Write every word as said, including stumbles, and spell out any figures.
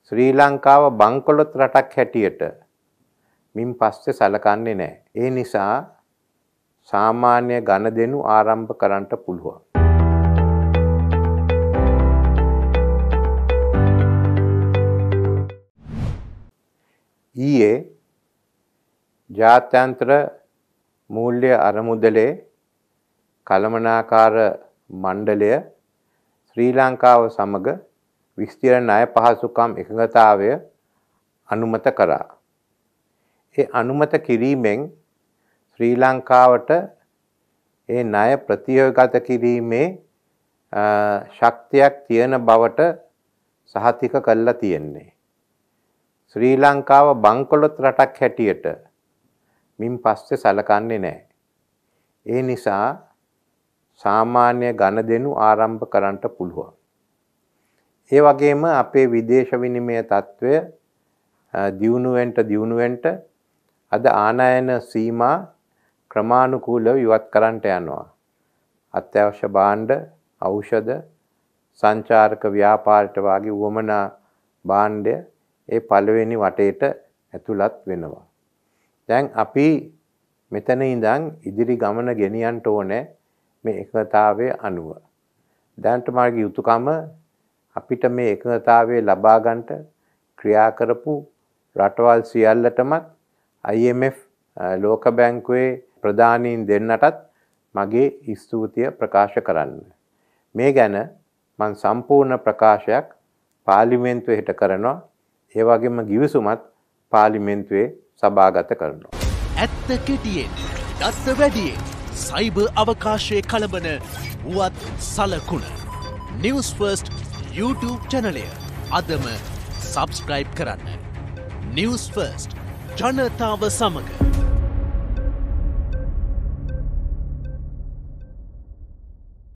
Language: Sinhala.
ශ්‍රී ලංකාව බංකොලොත් රටක් හැටියට මින් පස්සේ සලකන්නේ නැහැ. ඒ නිසා සාමාන්‍ය ගණදෙනු ආරම්භ කරන්න පුළුවන්. ඊයේ ජාත්‍යන්තර මූල්‍ය අරමුදලේ කළමනාකාර මණ්ඩලය ශ්‍රී ලංකාව සමග විස්තර ණය පහසුකම් එකඟතාවය අනුමත කරා. ඒ අනුමත කිරීමෙන් ශ්‍රී ලංකාවට ඒ ණය ප්‍රතියෝගත කිරීමේ ශක්තියක් තියෙන බවට සහතික කරලා තියෙන්නේ. ශ්‍රී ලංකාව බංකොලොත් රටක් හැටියට මින් පස්සේ සලකන්නේ නැහැ. ඒ නිසා සාමාන්‍ය ගණදෙනු ආරම්භ කරන්න පුළුවන්. ඒ වගේම අපේ විදේශ විනිමය තත්ත්වය දියුණුවෙන්ට දියුණුවෙන්ට අද ආනයන සීමා ක්‍රමානුකූලව ඉවත් කරන්නට යනවා. අත්‍යවශ්‍ය භාණ්ඩ, ඖෂධ, සංචාරක ව්‍යාපාරයට වාගේ උවමනා භාණ්ඩය ඒ පළවෙනි වටේට ඇතුළත් වෙනවා. දැන් අපි මෙතන ඉඳන් ඉදිරි ගමන ගෙනියන්න ඕනේ මේ එකතාවයේ අනුව. දැන්ට මාගේ යුතුයකම අපිට මේ එකතාවය ලබා ගන්නට ක්‍රියා කරපු රටවල් සියල්ලටම I M F ලෝක බැංකුවේ ප්‍රධානීන් දෙන්නටත් මගේ ස්තුතිය ප්‍රකාශ කරන්න. මේ ගැන මම සම්පූර්ණ ප්‍රකාශයක් පාර්ලිමේන්තුවේ කරනවා. ඒ වගේම ගිවිසුමත් පාර්ලිමේන්තුවේ සභාගත කරනවා. ඇත්ත කෙටියෙන්, දත්ත වැඩියෙන්, සයිබර් අවකාශයේ කලබන වුවත් සලකුණ. News First YouTube channel අදම subscribe කරන්න. News First ජනතාව සමග